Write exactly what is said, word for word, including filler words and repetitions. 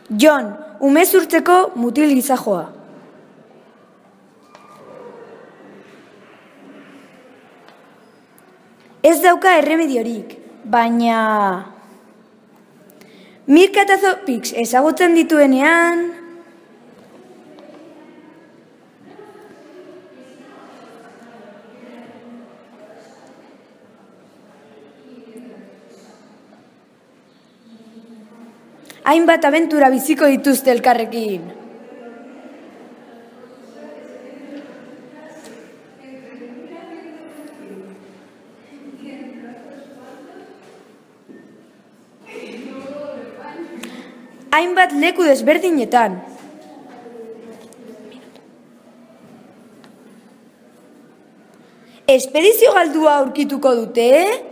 Jon, umezurtzeko mutil gizajoa. Ez dauka erremediorik, baina... Mirka eta Zopix ezagutzen dituenean... hainbat abentura biziko dituzte elkarrekin. Hainbat leku desberdinetan. Espedizio galdua aurkituko dute?